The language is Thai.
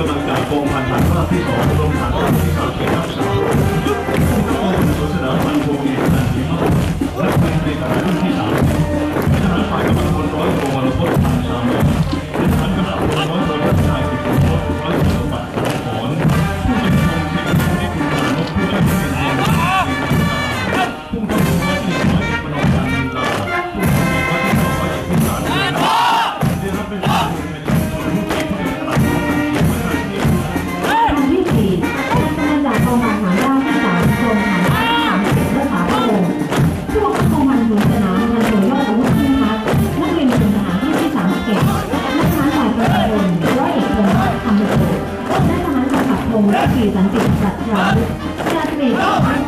กำลังจากกองพันฐานราบที่2กรมฐานราบที่3เขตรักษาผู้กองพันสนสนามพันโทเอกนันทิมาและเป็นในทหารรุ่นที่3ทหารฝ่ายกำลังพลร้อยโทวรพจน์พันชามและทหารกำลังพลร้อยโทรัชชัยสิทธิพจน์ร้อยโทสมบัติสังขรผู้เป็นกองสิทธิที่คุณานพผู้ได้เป็นเองผู้ทำตัวที่ร้อยเอกมโนการนิลาผู้ทำตัวที่ร้อยเอกพิสารได้รับเป็นผู้เป็นผู้ที่ผู้เป็นขนาดของการเขียนไว้ในที่ที่4กำลังจากกองพันฐานราบที่3กรมฐานราบที่3เขตรักษาพระองค์ผู้บังคับกองพันสนสนามพันโทยอดอาวุธยิ่งพัฒน์นักเรียนกรมทหารที่3เขตและทหารฝ่ายกำลังพลร้อยเอกพงษ์คำโสและทหารสังกัดพงษ์และขี่สันติปรัชญาวุฒิจ่าสิบเอก